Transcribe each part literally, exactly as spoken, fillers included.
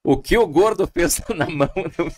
O que o gordo fez na mão?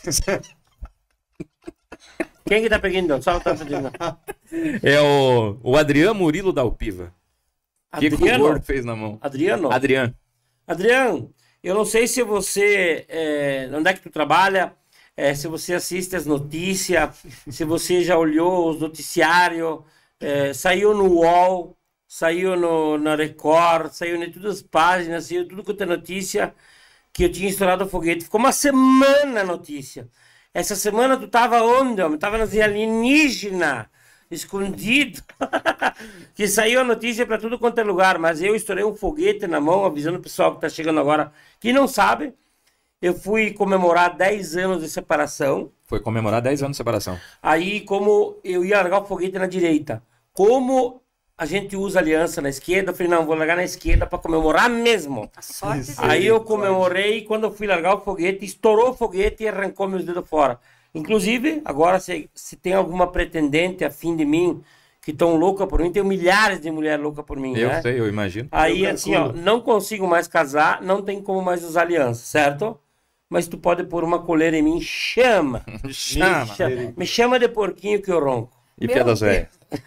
Quem que tá pegando? Só tá pedindo. É o, o Adriano Murilo da Alpiva. O que, que o gordo fez na mão? Adriano? Adriano. Adriano, eu não sei se você... É, onde é que tu trabalha? É, se você assiste as notícias, se você já olhou os noticiários, é, saiu no U O L, saiu no, na Record, saiu em todas as páginas, saiu tudo quanto é notícia que eu tinha estourado o foguete. Ficou uma semana a notícia. Essa semana tu tava onde, homem? Tava nas alienígenas, escondido. Que saiu a notícia para tudo quanto é lugar, mas eu estourei um foguete na mão, avisando o pessoal que tá chegando agora, que não sabe. Eu fui comemorar dez anos de separação. Foi comemorar dez anos de separação. Aí, como eu ia largar o foguete na direita, como a gente usa aliança na esquerda, eu falei, não, vou largar na esquerda para comemorar mesmo. Sorte Aí eu comemorei, quando eu fui largar o foguete, estourou o foguete e arrancou meus dedos fora. Inclusive, agora, se, se tem alguma pretendente afim de mim, que estão loucas por mim, tem milhares de mulheres loucas por mim, Eu né? sei, eu imagino. Aí, Eu assim, ó, calculo. não consigo mais casar, não tem como mais usar aliança, certo? Mas tu pode pôr uma coleira em mim, chama. Chama. Me chama, me chama de porquinho que eu ronco. E Meu piadas velhas?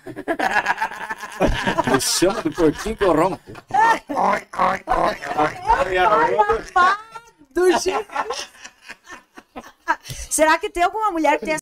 Me chama de porquinho que eu ronco. Do jeito. Será que tem alguma mulher que tem